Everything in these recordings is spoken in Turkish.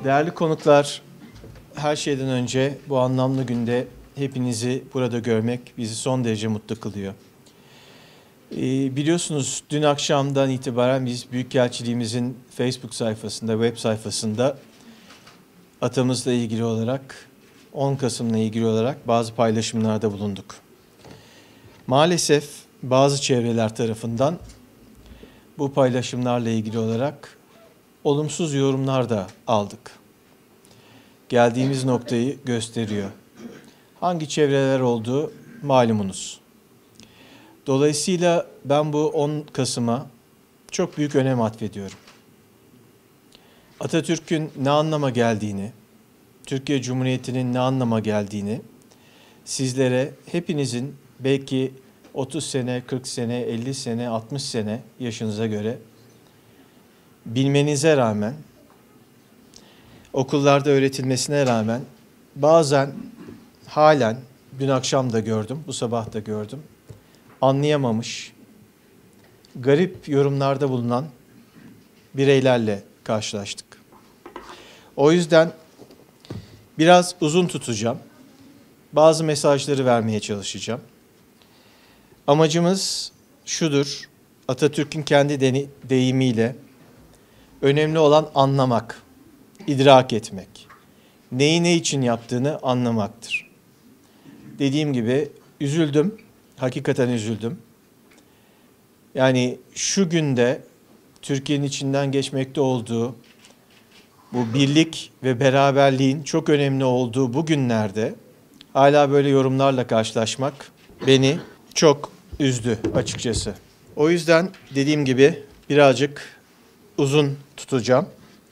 Değerli konuklar, her şeyden önce bu anlamlı günde hepinizi burada görmek bizi son derece mutlu kılıyor. Biliyorsunuz dün akşamdan itibaren biz Büyükelçiliğimizin Facebook sayfasında, web sayfasında atamızla ilgili olarak, 10 Kasım'la ilgili olarak bazı paylaşımlarda bulunduk. Maalesef bazı çevreler tarafından bu paylaşımlarla ilgili olarak olumsuz yorumlar da aldık. Geldiğimiz noktayı gösteriyor. Hangi çevreler olduğu malumunuz. Dolayısıyla ben bu 10 Kasım'a çok büyük önem atfediyorum. Atatürk'ün ne anlama geldiğini, Türkiye Cumhuriyeti'nin ne anlama geldiğini sizlere hepinizin belki 30 sene, 40 sene, 50 sene, 60 sene yaşınıza göre bilmenize rağmen, okullarda öğretilmesine rağmen bazen halen dün akşam da gördüm, bu sabah da gördüm, anlayamamış, garip yorumlarda bulunan bireylerle karşılaştık. O yüzden biraz uzun tutacağım, bazı mesajları vermeye çalışacağım. Amacımız şudur, Atatürk'ün kendi deyimiyle önemli olan anlamak, idrak etmek, neyi ne için yaptığını anlamaktır. Dediğim gibi üzüldüm, hakikaten üzüldüm. Yani şu günde Türkiye'nin içinden geçmekte olduğu bu birlik ve beraberliğin çok önemli olduğu bu günlerde hala böyle yorumlarla karşılaşmak beni çok üzdü açıkçası. O yüzden dediğim gibi birazcık uzun tutacağım.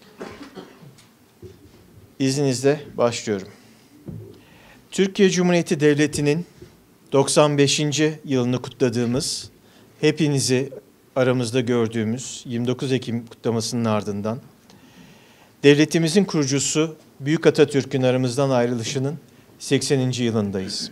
İzninizle başlıyorum. Türkiye Cumhuriyeti Devleti'nin 95. yılını kutladığımız, hepinizi aramızda gördüğümüz 29 Ekim kutlamasının ardından devletimizin kurucusu Büyük Atatürk'ün aramızdan ayrılışının 80. yılındayız.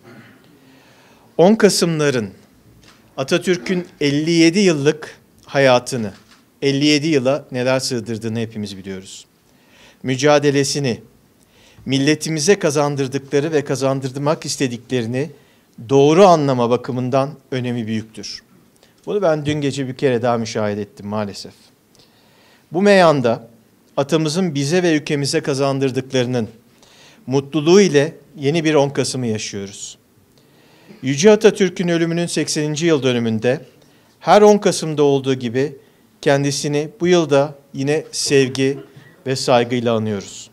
10 Kasımların Atatürk'ün 57 yıllık hayatını, 57 yıla neler sığdırdığını hepimiz biliyoruz. Mücadelesini, milletimize kazandırdıkları ve kazandırmak istediklerini doğru anlama bakımından önemi büyüktür. Bunu ben dün gece bir kere daha müşahede ettim maalesef. Bu meyanda atamızın bize ve ülkemize kazandırdıklarının mutluluğu ile yeni bir 10 Kasım'ı yaşıyoruz. Yüce Atatürk'ün ölümünün 80. yıl dönümünde her 10 Kasım'da olduğu gibi kendisini bu yılda yine sevgi ve saygıyla anıyoruz.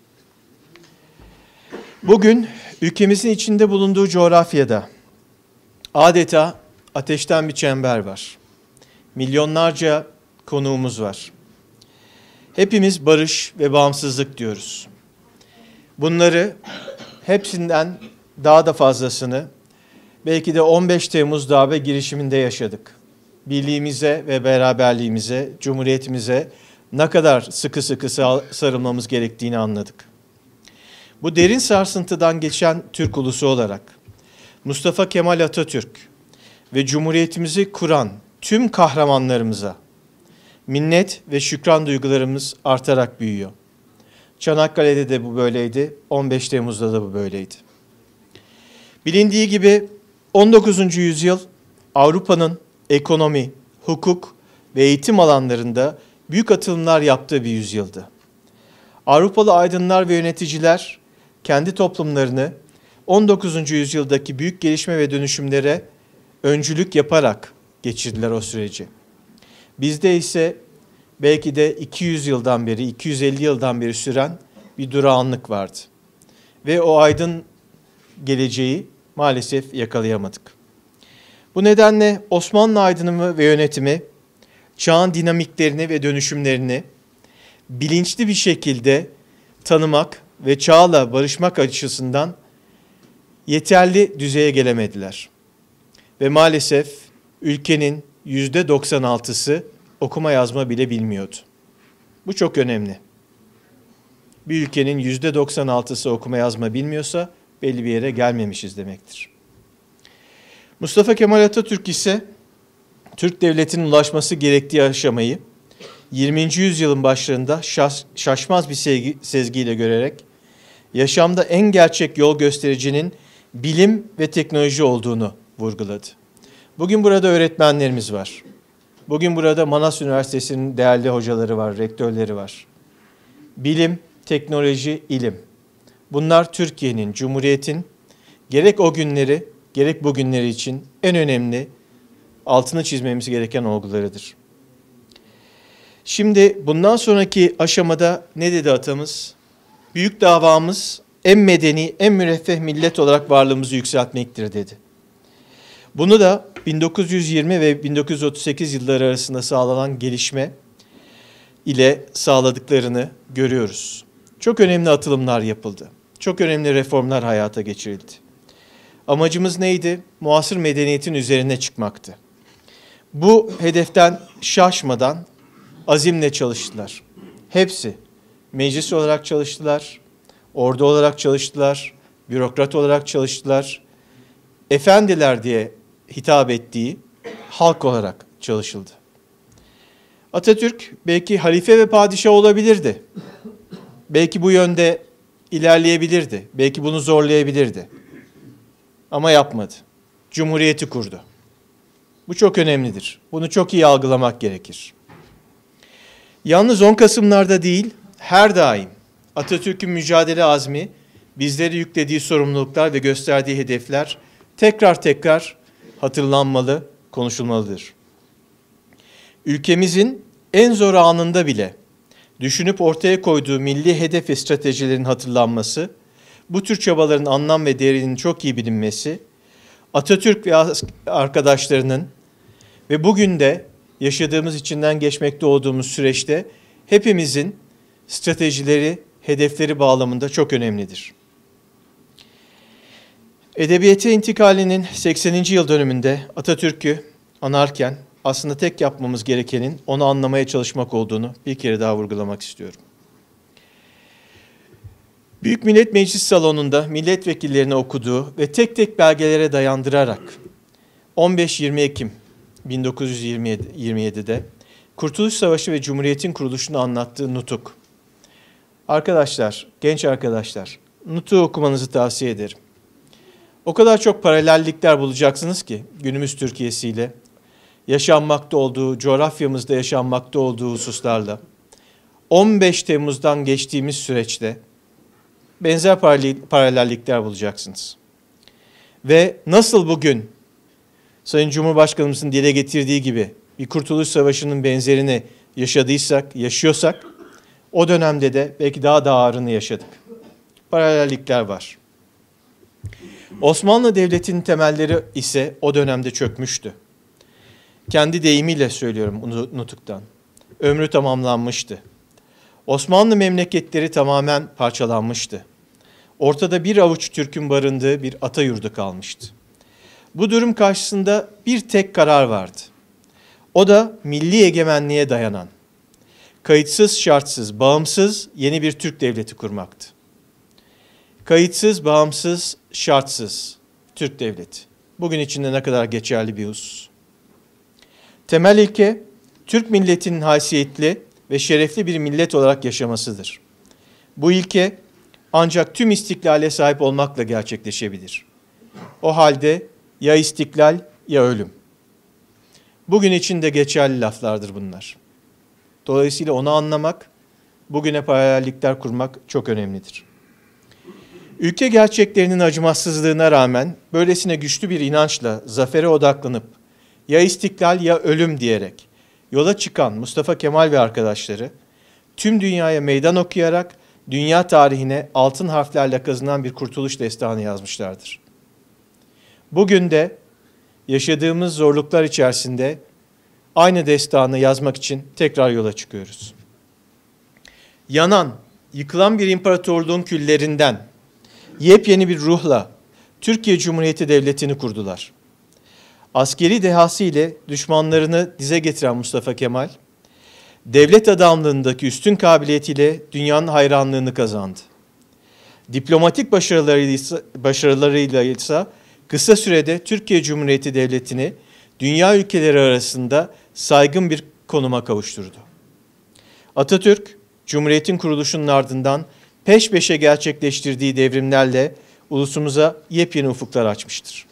Bugün ülkemizin içinde bulunduğu coğrafyada adeta ateşten bir çember var. Milyonlarca konuğumuz var. Hepimiz barış ve bağımsızlık diyoruz. Bunları hepsinden daha da fazlasını belki de 15 Temmuz darbe girişiminde yaşadık. Birliğimize ve beraberliğimize, cumhuriyetimize ne kadar sıkı sıkı sarılmamız gerektiğini anladık. Bu derin sarsıntıdan geçen Türk ulusu olarak Mustafa Kemal Atatürk ve Cumhuriyetimizi kuran tüm kahramanlarımıza minnet ve şükran duygularımız artarak büyüyor. Çanakkale'de de bu böyleydi, 15 Temmuz'da da bu böyleydi. Bilindiği gibi 19. yüzyıl Avrupa'nın ekonomi, hukuk ve eğitim alanlarında büyük atılımlar yaptığı bir yüzyıldı. Avrupalı aydınlar ve yöneticiler kendi toplumlarını 19. yüzyıldaki büyük gelişme ve dönüşümlere öncülük yaparak geçirdiler o süreci. Bizde ise belki de 200 yıldan beri, 250 yıldan beri süren bir durağanlık vardı. Ve o aydın geleceği maalesef yakalayamadık. Bu nedenle Osmanlı aydınımı ve yönetimi, çağın dinamiklerini ve dönüşümlerini bilinçli bir şekilde tanımak ve çağla barışmak açısından yeterli düzeye gelemediler. Ve maalesef ülkenin %96'sı okuma yazma bile bilmiyordu. Bu çok önemli. Bir ülkenin %96'sı okuma yazma bilmiyorsa belli bir yere gelmemişiz demektir. Mustafa Kemal Atatürk ise Türk Devleti'nin ulaşması gerektiği aşamayı 20. yüzyılın başlarında şaşmaz bir sezgiyle görerek yaşamda en gerçek yol göstericinin bilim ve teknoloji olduğunu vurguladı. Bugün burada öğretmenlerimiz var. Bugün burada Manas Üniversitesi'nin değerli hocaları var, rektörleri var. Bilim, teknoloji, ilim. Bunlar Türkiye'nin, Cumhuriyet'in gerek o günleri, gerek bugünleri için en önemli, altını çizmemiz gereken olgularıdır. Şimdi bundan sonraki aşamada ne dedi atamız? Büyük davamız en medeni, en müreffeh millet olarak varlığımızı yükseltmektir dedi. Bunu da 1920 ve 1938 yılları arasında sağlanan gelişme ile sağladıklarını görüyoruz. Çok önemli atılımlar yapıldı. Çok önemli reformlar hayata geçirildi. Amacımız neydi? Muasır medeniyetin üzerine çıkmaktı. Bu hedeften şaşmadan azimle çalıştılar. Hepsi meclis olarak çalıştılar, ordu olarak çalıştılar, bürokrat olarak çalıştılar. Efendiler diye hitap ettiği halk olarak çalışıldı. Atatürk belki halife ve padişah olabilirdi. Belki bu yönde ilerleyebilirdi. Belki bunu zorlayabilirdi. Ama yapmadı. Cumhuriyeti kurdu. Bu çok önemlidir. Bunu çok iyi algılamak gerekir. Yalnız 10 Kasım'larda değil, her daim Atatürk'ün mücadele azmi, bizlere yüklediği sorumluluklar ve gösterdiği hedefler tekrar tekrar hatırlanmalı, konuşulmalıdır. Ülkemizin en zor anında bile düşünüp ortaya koyduğu milli hedef ve stratejilerin hatırlanması, bu tür çabaların anlam ve değerinin çok iyi bilinmesi, Atatürk ve arkadaşlarının ve bugün de yaşadığımız, içinden geçmekte olduğumuz süreçte hepimizin stratejileri, hedefleri bağlamında çok önemlidir. Edebiyata intikalinin 80. yıl dönümünde Atatürk'ü anarken aslında tek yapmamız gerekenin onu anlamaya çalışmak olduğunu bir kere daha vurgulamak istiyorum. Büyük Millet Meclis Salonu'nda milletvekillerine okuduğu ve tek tek belgelere dayandırarak 15-20 Ekim 1927'de Kurtuluş Savaşı ve Cumhuriyet'in kuruluşunu anlattığı nutuk. Arkadaşlar, genç arkadaşlar, nutuğu okumanızı tavsiye ederim. O kadar çok paralellikler bulacaksınız ki günümüz Türkiye'siyle, yaşanmakta olduğu, coğrafyamızda yaşanmakta olduğu hususlarla, 15 Temmuz'dan geçtiğimiz süreçte benzer paralellikler bulacaksınız. Ve nasıl bugün Sayın Cumhurbaşkanımızın dile getirdiği gibi bir Kurtuluş Savaşı'nın benzerini yaşıyorsak, o dönemde de belki daha da ağırını yaşadık. Paralellikler var. Osmanlı Devleti'nin temelleri ise o dönemde çökmüştü. Kendi deyimiyle söylüyorum nutuktan. Ömrü tamamlanmıştı. Osmanlı memleketleri tamamen parçalanmıştı. Ortada bir avuç Türk'ün barındığı bir ata yurdu kalmıştı. Bu durum karşısında bir tek karar vardı. O da milli egemenliğe dayanan, kayıtsız, şartsız, bağımsız yeni bir Türk devleti kurmaktı. Kayıtsız, bağımsız, şartsız Türk devleti. Bugün içinde ne kadar geçerli bir husus. Temel ilke, Türk milletinin haysiyetli ve şerefli bir millet olarak yaşamasıdır. Bu ilke ancak tüm istiklale sahip olmakla gerçekleşebilir. O halde ya istiklal ya ölüm. Bugün için de geçerli laflardır bunlar. Dolayısıyla onu anlamak, bugüne paralellikler kurmak çok önemlidir. Ülke gerçeklerinin acımasızlığına rağmen böylesine güçlü bir inançla zafere odaklanıp ya istiklal ya ölüm diyerek yola çıkan Mustafa Kemal ve arkadaşları tüm dünyaya meydan okuyarak dünya tarihine altın harflerle kazınan bir kurtuluş destanı yazmışlardır. Bugün de yaşadığımız zorluklar içerisinde aynı destanı yazmak için tekrar yola çıkıyoruz. Yanan, yıkılan bir imparatorluğun küllerinden yepyeni bir ruhla Türkiye Cumhuriyeti Devleti'ni kurdular. Askeri dehası ile düşmanlarını dize getiren Mustafa Kemal, devlet adamlığındaki üstün kabiliyetiyle dünyanın hayranlığını kazandı. Diplomatik başarılarıyla ise kısa sürede Türkiye Cumhuriyeti Devleti'ni dünya ülkeleri arasında saygın bir konuma kavuşturdu. Atatürk, Cumhuriyet'in kuruluşunun ardından peş peşe gerçekleştirdiği devrimlerle ulusumuza yepyeni ufuklar açmıştır.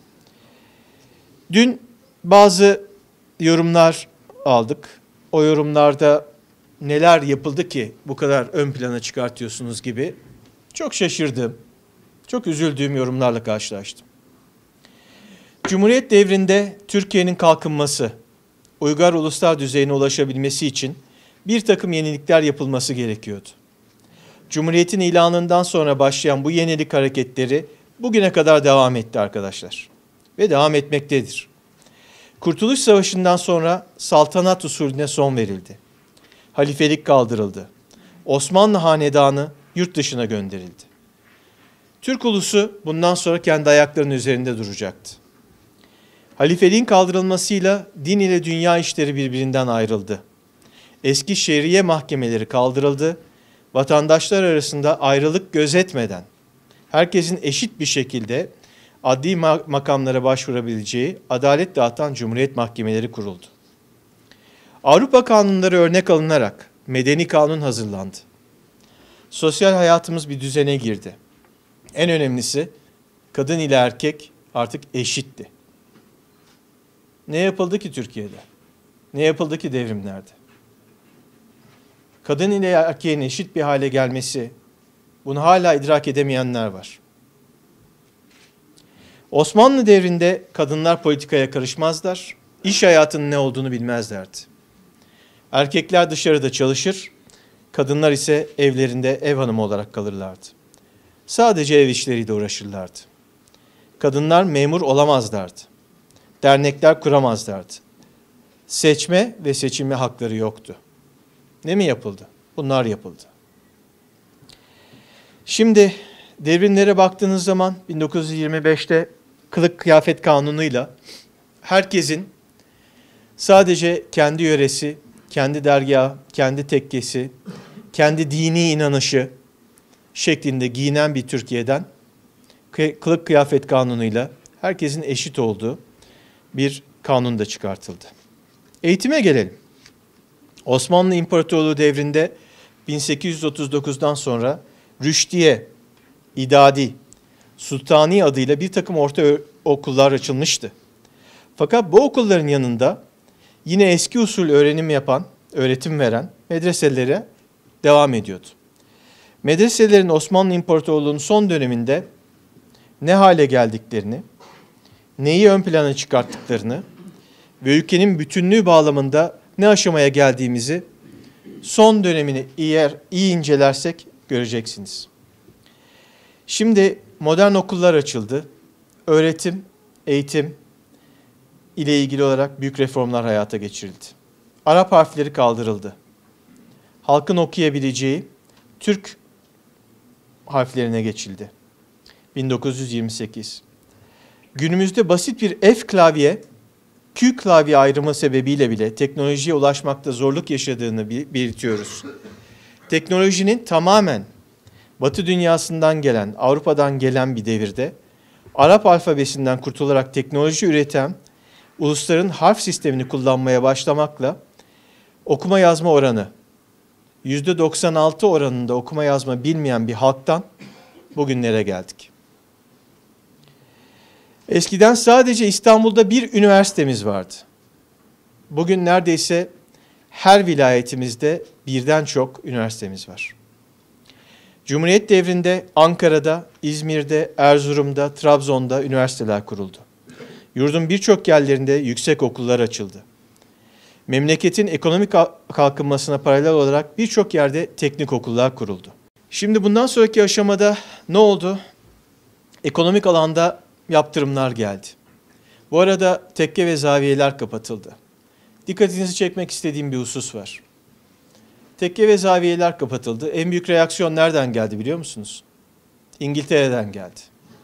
Dün bazı yorumlar aldık. O yorumlarda neler yapıldı ki bu kadar ön plana çıkartıyorsunuz gibi çok şaşırdığım, çok üzüldüğüm yorumlarla karşılaştım. Cumhuriyet devrinde Türkiye'nin kalkınması, uygar uluslar düzeyine ulaşabilmesi için bir takım yenilikler yapılması gerekiyordu. Cumhuriyetin ilanından sonra başlayan bu yenilik hareketleri bugüne kadar devam etti arkadaşlar. Ve devam etmektedir. Kurtuluş Savaşı'ndan sonra saltanat usulüne son verildi. Halifelik kaldırıldı. Osmanlı hanedanı yurt dışına gönderildi. Türk ulusu bundan sonra kendi ayaklarının üzerinde duracaktı. Halifeliğin kaldırılmasıyla din ile dünya işleri birbirinden ayrıldı. Eski şeriye mahkemeleri kaldırıldı. Vatandaşlar arasında ayrılık gözetmeden herkesin eşit bir şekilde adli makamlara başvurabileceği adalet dağıtan cumhuriyet mahkemeleri kuruldu. Avrupa kanunları örnek alınarak medeni kanun hazırlandı. Sosyal hayatımız bir düzene girdi. En önemlisi kadın ile erkek artık eşitti. Ne yapıldı ki Türkiye'de? Ne yapıldı ki devrimlerde? Kadın ile erkeğin eşit bir hale gelmesi, bunu hala idrak edemeyenler var. Osmanlı devrinde kadınlar politikaya karışmazlar, iş hayatının ne olduğunu bilmezlerdi. Erkekler dışarıda çalışır, kadınlar ise evlerinde ev hanımı olarak kalırlardı. Sadece ev işleriyle uğraşırlardı. Kadınlar memur olamazlardı. Dernekler kuramazlardı. Seçme ve seçilme hakları yoktu. Ne mi yapıldı? Bunlar yapıldı. Şimdi devrimlere baktığınız zaman 1925'te kılık kıyafet kanunuyla herkesin sadece kendi yöresi, kendi dergahı, kendi tekkesi, kendi dini inanışı şeklinde giyinen bir Türkiye'den kılık kıyafet kanunuyla herkesin eşit olduğu bir kanun da çıkartıldı. Eğitime gelelim. Osmanlı İmparatorluğu devrinde 1839'dan sonra Rüştiye, İdadi, Sultani adıyla bir takım orta okullar açılmıştı. Fakat bu okulların yanında yine eski usul öğretim veren medreselere devam ediyordu. Medreselerin Osmanlı İmparatorluğu'nun son döneminde ne hale geldiklerini, neyi ön plana çıkarttıklarını ve ülkenin bütünlüğü bağlamında ne aşamaya geldiğimizi son dönemini iyi incelersek göreceksiniz. Şimdi modern okullar açıldı. Öğretim, eğitim ile ilgili olarak büyük reformlar hayata geçirildi. Arap harfleri kaldırıldı. Halkın okuyabileceği Türk harflerine geçildi. 1928. Günümüzde basit bir F klavye, Q klavye ayrımı sebebiyle bile teknolojiye ulaşmakta zorluk yaşadığını belirtiyoruz. Teknolojinin tamamen Batı dünyasından gelen, Avrupa'dan gelen bir devirde Arap alfabesinden kurtularak teknoloji üreten ulusların harf sistemini kullanmaya başlamakla okuma yazma oranı %96 oranında okuma yazma bilmeyen bir halktan bugünlere geldik. Eskiden sadece İstanbul'da bir üniversitemiz vardı. Bugün neredeyse her vilayetimizde birden çok üniversitemiz var. Cumhuriyet devrinde Ankara'da, İzmir'de, Erzurum'da, Trabzon'da üniversiteler kuruldu. Yurdun birçok yerlerinde yüksek okullar açıldı. Memleketin ekonomik kalkınmasına paralel olarak birçok yerde teknik okullar kuruldu. Şimdi bundan sonraki aşamada ne oldu? Ekonomik alanda yaptırımlar geldi. Bu arada tekke ve zaviyeler kapatıldı. Dikkatinizi çekmek istediğim bir husus var. Tekke ve zaviyeler kapatıldı. En büyük reaksiyon nereden geldi biliyor musunuz? İngiltere'den geldi.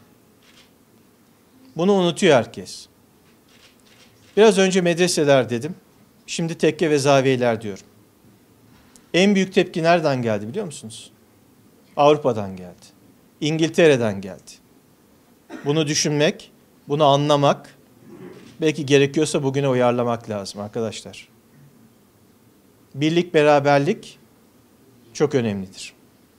Bunu unutuyor herkes. Biraz önce medreseler dedim. Şimdi tekke ve zaviyeler diyorum. En büyük tepki nereden geldi biliyor musunuz? Avrupa'dan geldi. İngiltere'den geldi. Bunu düşünmek, bunu anlamak, belki gerekiyorsa bugüne uyarlamak lazım arkadaşlar. birlik, beraberlik çok önemlidir.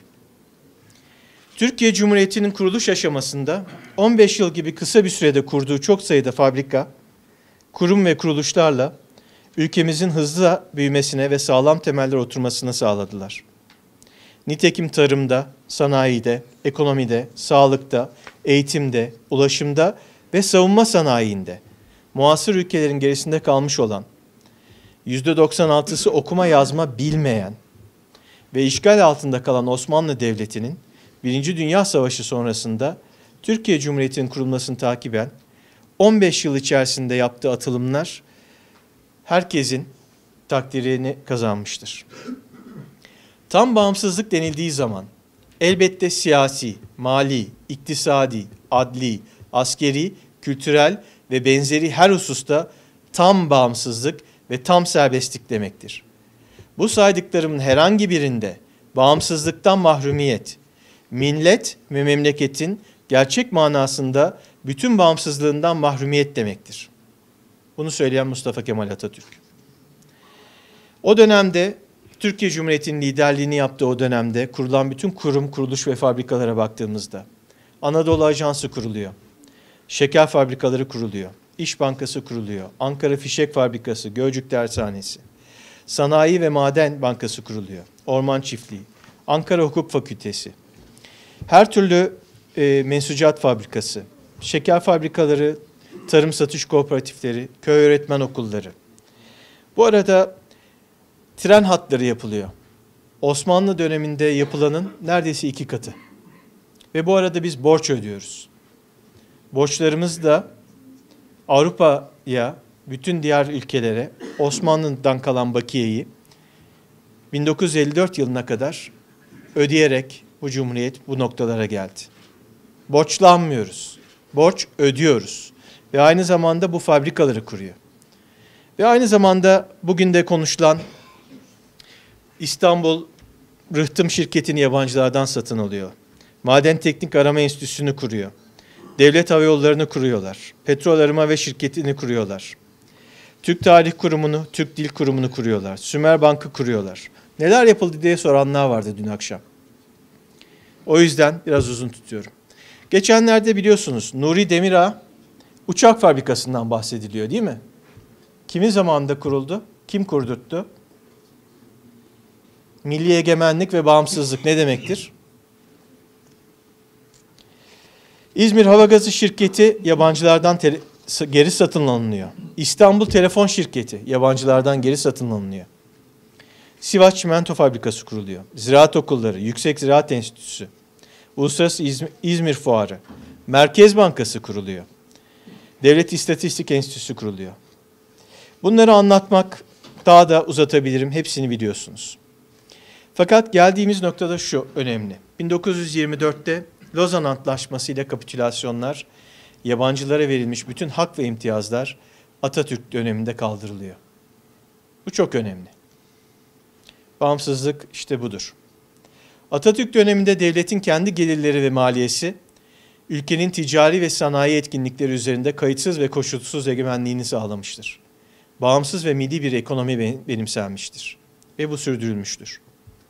Türkiye Cumhuriyeti'nin kuruluş aşamasında 15 yıl gibi kısa bir sürede kurduğu çok sayıda fabrika, kurum ve kuruluşlarla ülkemizin hızlı büyümesine ve sağlam temeller oturmasını sağladılar. Nitekim tarımda, sanayide, ekonomide, sağlıkta, eğitimde, ulaşımda ve savunma sanayiinde muasır ülkelerin gerisinde kalmış olan, %96'sı okuma yazma bilmeyen ve işgal altında kalan Osmanlı Devleti'nin Birinci Dünya Savaşı sonrasında Türkiye Cumhuriyeti'nin kurulmasını takiben 15 yıl içerisinde yaptığı atılımlar herkesin takdirini kazanmıştır. Tam bağımsızlık denildiği zaman elbette siyasi, mali, iktisadi, adli, askeri, kültürel ve benzeri her hususta tam bağımsızlık ve tam serbestlik demektir. Bu saydıklarımın herhangi birinde bağımsızlıktan mahrumiyet, millet ve memleketin gerçek manasında bütün bağımsızlığından mahrumiyet demektir. Bunu söyleyen Mustafa Kemal Atatürk. O dönemde Türkiye Cumhuriyeti'nin liderliğini yaptığı o dönemde kurulan bütün kurum, kuruluş ve fabrikalara baktığımızda Anadolu Ajansı kuruluyor, şeker fabrikaları kuruluyor, İş Bankası kuruluyor, Ankara Fişek Fabrikası, Gölcük Dershanesi, Sanayi ve Maden Bankası kuruluyor, Orman Çiftliği, Ankara Hukuk Fakültesi, her türlü mensucat fabrikası, şeker fabrikaları, tarım satış kooperatifleri, köy öğretmen okulları. Bu arada tren hatları yapılıyor. Osmanlı döneminde yapılanın neredeyse 2 katı. Ve bu arada biz borç ödüyoruz. Borçlarımız da Avrupa'ya, bütün diğer ülkelere Osmanlı'dan kalan bakiyeyi 1954 yılına kadar ödeyerek bu cumhuriyet bu noktalara geldi. Borçlanmıyoruz. Borç ödüyoruz. Ve aynı zamanda bu fabrikaları kuruyor. Ve aynı zamanda bugün de konuşulan İstanbul Rıhtım şirketini yabancılardan satın alıyor. Maden Teknik Arama Enstitüsü'nü kuruyor. Devlet Hava Yolları'nı kuruyorlar. Petrol Arama ve Şirketi'ni kuruyorlar. Türk Tarih Kurumu'nu, Türk Dil Kurumu'nu kuruyorlar. Sümer Bank'ı kuruyorlar. Neler yapıldı diye soranlar vardı dün akşam. O yüzden biraz uzun tutuyorum. Geçenlerde biliyorsunuz Nuri Demirağ uçak fabrikasından bahsediliyor değil mi? Kimin zamanında kuruldu? Kim kurdurttu? Milli egemenlik ve bağımsızlık ne demektir? İzmir Hava Gazı Şirketi yabancılardan geri satın alınıyor. İstanbul Telefon Şirketi yabancılardan geri satın alınıyor. Sivas Çimento Fabrikası kuruluyor. Ziraat Okulları, Yüksek Ziraat Enstitüsü, Uluslararası İzmir Fuarı, Merkez Bankası kuruluyor. Devlet İstatistik Enstitüsü kuruluyor. Bunları anlatmak daha da uzatabilirim. Hepsini biliyorsunuz. Fakat geldiğimiz noktada şu önemli. 1924'te Lozan Antlaşması ile kapitülasyonlar, yabancılara verilmiş bütün hak ve imtiyazlar Atatürk döneminde kaldırılıyor. Bu çok önemli. Bağımsızlık işte budur. Atatürk döneminde devletin kendi gelirleri ve maliyesi, ülkenin ticari ve sanayi etkinlikleri üzerinde kayıtsız ve koşulsuz egemenliğini sağlamıştır. Bağımsız ve milli bir ekonomi benimsenmiştir ve bu sürdürülmüştür.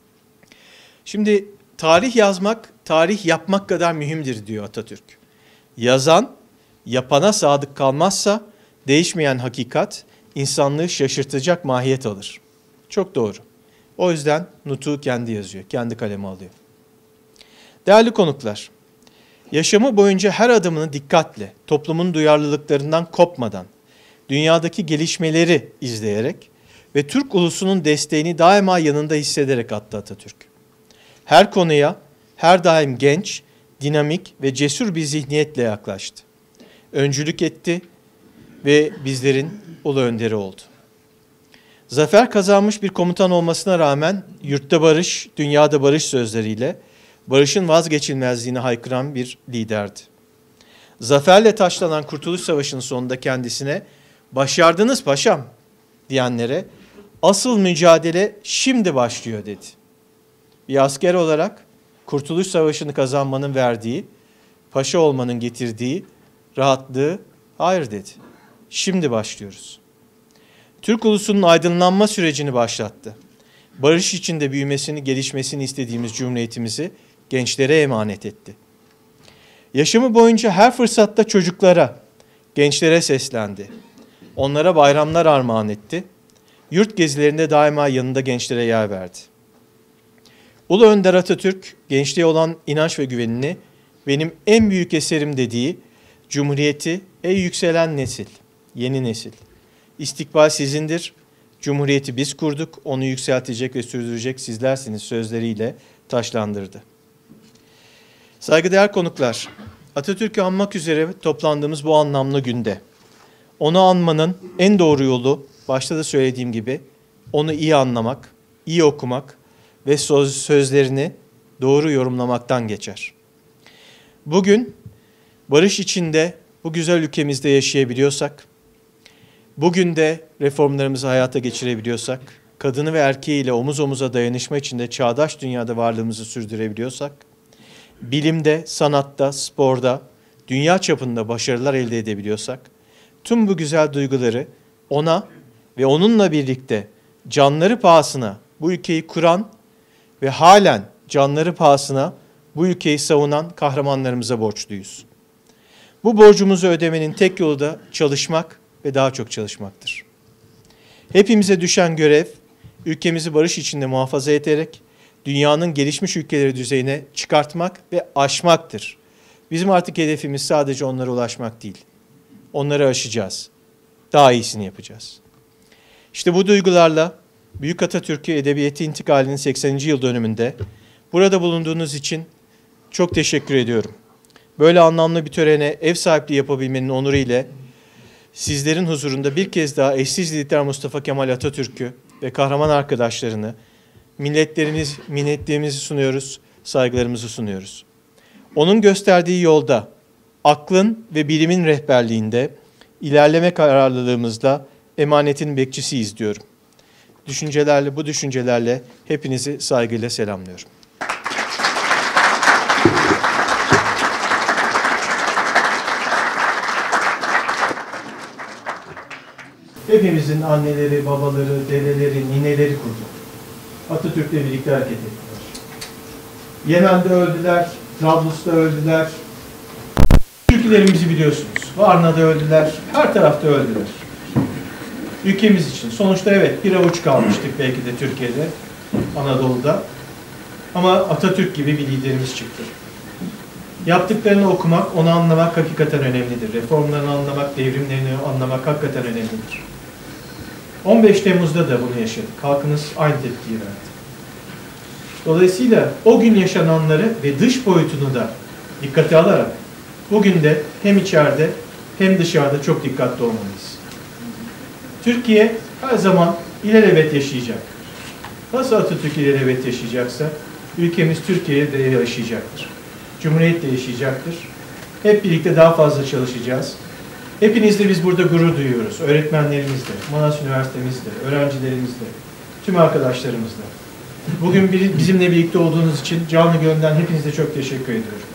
Şimdi tarih yazmak, tarih yapmak kadar mühimdir diyor Atatürk. Yazan, yapana sadık kalmazsa değişmeyen hakikat insanlığı şaşırtacak mahiyet alır. Çok doğru. O yüzden nutuğu kendi yazıyor, kendi kaleme alıyor. Değerli konuklar, yaşamı boyunca her adımını dikkatle, toplumun duyarlılıklarından kopmadan, dünyadaki gelişmeleri izleyerek ve Türk ulusunun desteğini daima yanında hissederek attı Atatürk. Her konuya her daim genç, dinamik ve cesur bir zihniyetle yaklaştı. Öncülük etti ve bizlerin ulu önderi oldu. Zafer kazanmış bir komutan olmasına rağmen yurtta barış, dünyada barış sözleriyle barışın vazgeçilmezliğini haykıran bir liderdi. Zaferle taçlanan Kurtuluş Savaşı'nın sonunda kendisine "Başardınız paşam" diyenlere "Asıl mücadele şimdi başlıyor" dedi. Bir asker olarak Kurtuluş Savaşı'nı kazanmanın verdiği, paşa olmanın getirdiği rahatlığı hayır dedi. Şimdi başlıyoruz. Türk ulusunun aydınlanma sürecini başlattı. barış içinde büyümesini, gelişmesini istediğimiz cumhuriyetimizi gençlere emanet etti. Yaşamı boyunca her fırsatta çocuklara, gençlere seslendi. Onlara bayramlar armağan etti. Yurt gezilerinde daima yanında gençlere yer verdi. Ulu Önder Atatürk, gençliğe olan inanç ve güvenini benim en büyük eserim dediği Cumhuriyeti ey yükselen nesil, yeni nesil. İstikbal sizindir, Cumhuriyeti biz kurduk, onu yükseltecek ve sürdürecek sizlersiniz sözleriyle taşlandırdı. Saygıdeğer konuklar, Atatürk'ü anmak üzere toplandığımız bu anlamlı günde, onu anmanın en doğru yolu, başta da söylediğim gibi, onu iyi anlamak, iyi okumak ve sözlerini doğru yorumlamaktan geçer. Bugün barış içinde bu güzel ülkemizde yaşayabiliyorsak, bugün de reformlarımızı hayata geçirebiliyorsak, kadını ve erkeğiyle omuz omuza dayanışma içinde çağdaş dünyada varlığımızı sürdürebiliyorsak, bilimde, sanatta, sporda, dünya çapında başarılar elde edebiliyorsak, tüm bu güzel duyguları ona ve onunla birlikte canları pahasına bu ülkeyi kuran ve halen canları pahasına bu ülkeyi savunan kahramanlarımıza borçluyuz. Bu borcumuzu ödemenin tek yolu da çalışmak ve daha çok çalışmaktır. Hepimize düşen görev, ülkemizi barış içinde muhafaza ederek dünyanın gelişmiş ülkeleri düzeyine çıkartmak ve aşmaktır. Bizim artık hedefimiz sadece onlara ulaşmak değil. Onları aşacağız. Daha iyisini yapacağız. İşte bu duygularla Büyük Atatürk'ü Edebiyatı intikalinin 80. yıl dönümünde burada bulunduğunuz için çok teşekkür ediyorum. Böyle anlamlı bir törene ev sahipliği yapabilmenin onuru ile sizlerin huzurunda bir kez daha eşsiz lider Mustafa Kemal Atatürk'ü ve kahraman arkadaşlarını minnetlerimizi sunuyoruz, saygılarımızı sunuyoruz. Onun gösterdiği yolda, aklın ve bilimin rehberliğinde ilerleme kararlılığımızla emanetin bekçisiyiz diyorum. Bu düşüncelerle hepinizi saygıyla selamlıyorum. Hepimizin anneleri, babaları, dedeleri, nineleri kurdu. Atatürk'le birlikte hareket ettiler. Yemen'de öldüler, Trablus'ta öldüler. Türkülerimizi biliyorsunuz. Varna'da öldüler, her tarafta öldüler. Ülkemiz için. Sonuçta evet bir avuç kalmıştık belki de Türkiye'de, Anadolu'da. Ama Atatürk gibi bir liderimiz çıktı. Yaptıklarını okumak, onu anlamak hakikaten önemlidir. Reformlarını anlamak, devrimlerini anlamak hakikaten önemlidir. 15 Temmuz'da da bunu yaşadık. Halkımız aynı tepkiyi verdi. Dolayısıyla o gün yaşananları ve dış boyutunu da dikkate alarak bugün de hem içeride hem dışarıda çok dikkatli olmalıyız. Türkiye her zaman ilelebet yaşayacak. Nasıl Atatürk ilelebet yaşayacaksa ülkemiz Türkiye'de yaşayacaktır. Cumhuriyet de yaşayacaktır. Hep birlikte daha fazla çalışacağız. Hepinizle biz burada gurur duyuyoruz. Öğretmenlerimizle, Manas Üniversitemizle, öğrencilerimizle, tüm arkadaşlarımızla. Bugün bizimle birlikte olduğunuz için canı gönülden hepinize çok teşekkür ediyorum.